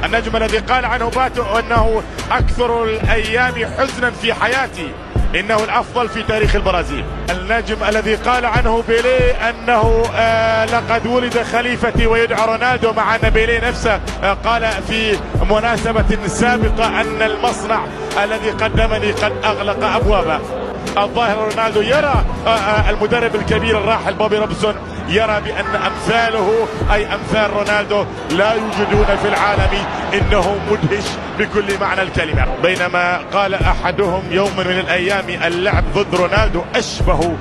النجم الذي قال عنه باتو أنه أكثر الأيام حزنا في حياتي، إنه الأفضل في تاريخ البرازيل. النجم الذي قال عنه بيليه أنه لقد ولد خليفتي ويدعى رونالدو، مع أن بيليه نفسه قال في مناسبة سابقة أن المصنع الذي قدمني قد أغلق أبوابه. الظاهر رونالدو يرى المدرب الكبير الراحل بوبي روبسون يرى بأن أمثاله أي أمثال رونالدو لا يوجدون في العالم، إنه مدهش بكل معنى الكلمة. بينما قال أحدهم يوم من الأيام اللعب ضد رونالدو أشبه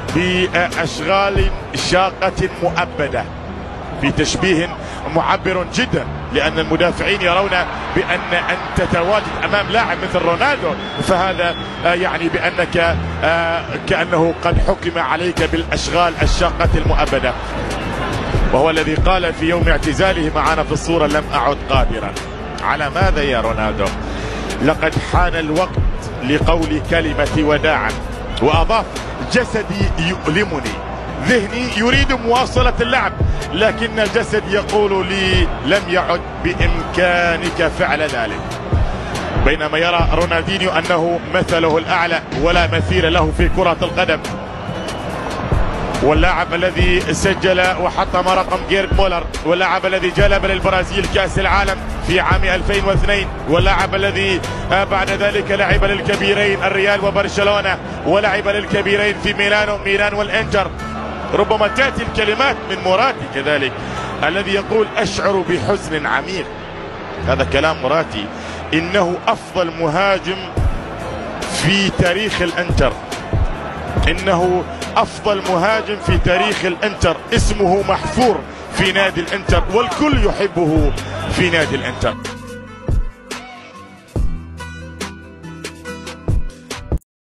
بأشغال شاقة مؤبدة، في تشبيه معبر جدا، لأن المدافعين يرون بأن أن تتواجد أمام لاعب مثل رونالدو فهذا يعني بأنك كأنه قد حكم عليك بالأشغال الشاقة المؤبدة. وهو الذي قال في يوم اعتزاله معنا في الصورة: لم أعد قادرا. على ماذا يا رونالدو؟ لقد حان الوقت لقول كلمة وداعا. وأضاف: جسدي يؤلمني، ذهني يريد مواصلة اللعب، لكن الجسد يقول لي لم يعد بإمكانك فعل ذلك. بينما يرى رونالدينيو أنه مثله الأعلى ولا مثيل له في كرة القدم، واللاعب الذي سجل وحطم رقم جيرد مولر، واللاعب الذي جلب للبرازيل كأس العالم في عام 2002، واللاعب الذي بعد ذلك لعب للكبيرين الريال وبرشلونة، ولعب للكبيرين في ميلان والإنتر. ربما تأتي الكلمات من مراتي كذلك الذي يقول: أشعر بحزن عميق. هذا كلام مراتي، إنه أفضل مهاجم في تاريخ الإنتر، إنه أفضل مهاجم في تاريخ الإنتر، اسمه محفور في نادي الإنتر والكل يحبه في نادي الإنتر.